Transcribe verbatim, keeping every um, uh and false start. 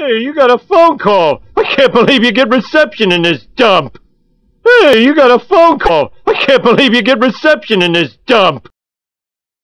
Hey, you got a phone call. I can't believe you get reception in this dump. Hey, you got a phone call. I can't believe you get reception in this dump.